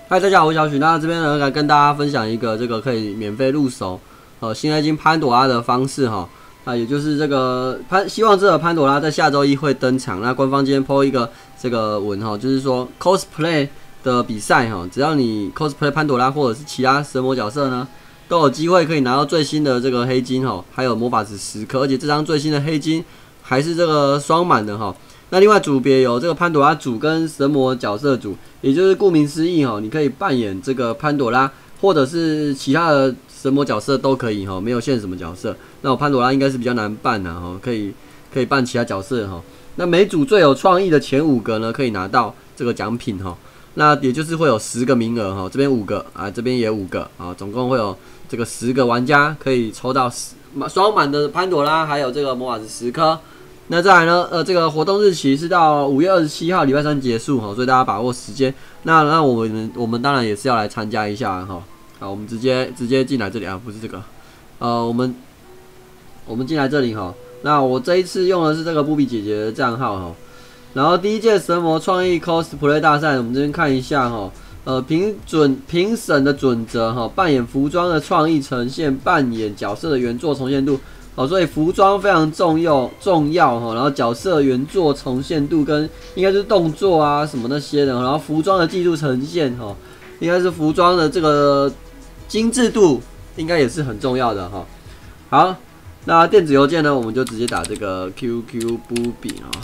嗨，大家好，我是小许。那这边呢，来跟大家分享一个这个可以免费入手新黑金潘朵拉的方式哈。也就是这个希望这个潘朵拉在下周一会登场。那官方今天 po 一个这个文哈，就是说 cosplay 的比赛哈，只要你 cosplay 潘朵拉或者是其他神魔角色呢，都有机会可以拿到最新的这个黑金哈，还有魔法值10颗，而且这张最新的黑金还是这个双满的哈。那另外组别有这个潘朵拉组跟神魔角色组，也就是顾名思义哈，你可以扮演这个潘朵拉，或者是其他的神魔角色都可以哈，没有限什么角色。那我潘朵拉应该是比较难扮的哈，可以扮其他角色哈。那每组最有创意的前5个呢，可以拿到这个奖品哈。那也就是会有10个名额哈，这边5个啊，这边也5个啊，总共会有这个10个玩家可以抽到双满的潘朵拉，还有这个魔法值10颗。那再来呢，这个活动日期是到5月27号礼拜3结束哈，所以大家把握时间。那我们当然也是要来参加一下哈。好，我们直接进来这里啊，不是这个，我们进来这里哈。那我这一次用的是这个布比姐姐的账号哈。然后第一届神魔创意 cosplay 大赛，我们这边看一下哈。评审的准则哈，扮演服装的创意呈现，扮演角色的原作重现度。所以服装非常重要哈，然后角色原作重现度跟应该是动作啊什么那些的，然后服装的技术呈现哈，应该是服装的这个精致度应该也是很重要的哈。好，那电子邮件呢，我们就直接打这个 QQ 布比啊，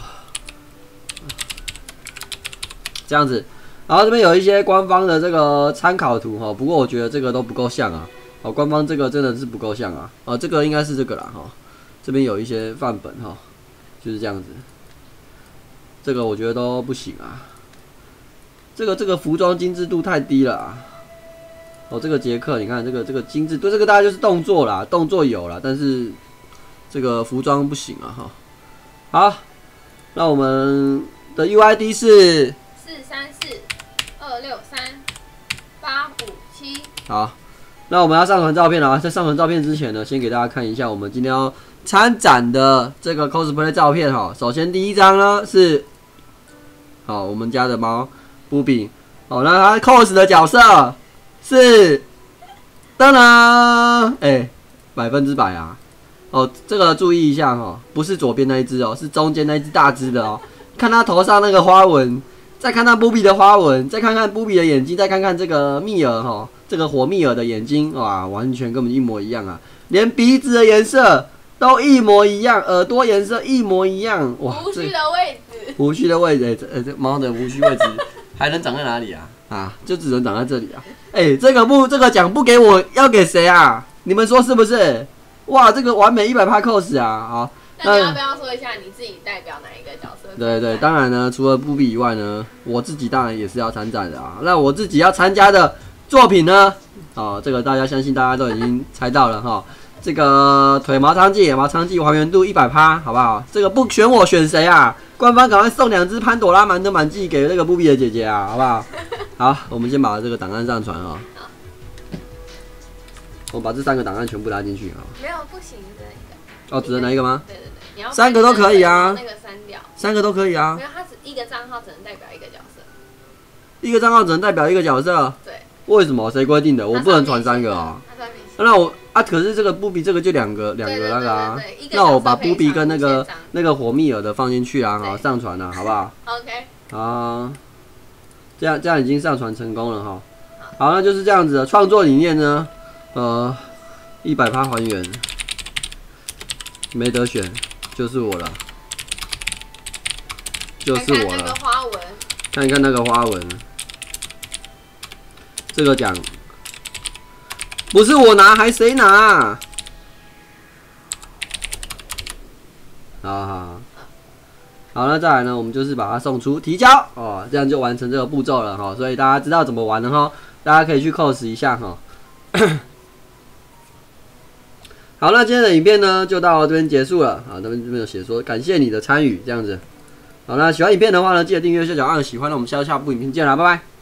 这样子。然后这边有一些官方的这个参考图哈，不过我觉得这个都不够像啊。官方这个真的是不够像啊！这个应该是这个啦哈，这边有一些范本哈，就是这样子。这个我觉得都不行啊，这个服装精致度太低了啊！这个杰克，你看这个精致度，这个大概就是动作啦，动作有啦，但是这个服装不行啊哈。好，那我们的 UID 是 434-263-857。 好。那我们要上传照片了啊！在上传照片之前呢，先给大家看一下我们今天要参展的这个 cosplay 照片哈。首先第一张呢是，我们家的猫布比，那它 cos 的角色是，当然，100%啊！这个注意一下哈，不是左边那一只哦，是中间那一只大只的哦。看它头上那个花纹，再看它布比的花纹，再看看布比的眼睛，再看看这个蜜儿哈。这个火蜜儿的眼睛哇，完全根本一模一样啊！连鼻子的颜色都一模一样，耳朵颜色一模一样哇！ 胡须的位置， 胡须的位置，这猫的胡须位置还能长在哪里啊？就只能长在这里啊！这个奖不给我，要给谁啊？你们说是不是？哇，这个完美100% cos 啊！好， 那你要不要说一下你自己代表哪一个角色？ 对，当然呢，除了布比以外呢，我自己当然也是要参战的啊。那我自己要参加的作品呢？这个大家相信大家都已经猜到了哈。这个腿毛汤剂还原度100%，好不好？这个不选我选谁啊？官方赶快送2只潘朵拉满剂给这个布比的姐姐啊，好不好？好，我们先把这个档案上传哈。我把这3个档案全部拉进去哈。 没有，不行，只能一个。 只能拿一个吗？ 对，你要 3个都可以啊。 那个删掉。 3个都可以啊。 没有，它一个账号只能代表一个角色。 一个账号只能代表一个角色。对。为什么？谁规定的？我不能传3个啊。那我可是这个布比这个就两个那个啊。那我把布比跟那个火蜜儿的放进去啊，好上传了，好不好 ？OK。 好，这样已经上传成功了哈。好，那就是这样子的创作理念呢，100%还原，没得选，就是我了，就是我了。看一看那个花纹。这个奖不是我拿，还谁拿？好，那再来呢？我们就是把它送出提交这样就完成这个步骤了哈。所以大家知道怎么玩了哈，大家可以去 cos 一下哈。好，那今天的影片呢就到这边结束了。这边有写说感谢你的参与，这样子。好，那喜欢影片的话呢，记得订阅、小脚按喜欢。那我们下部影片见啦，拜拜。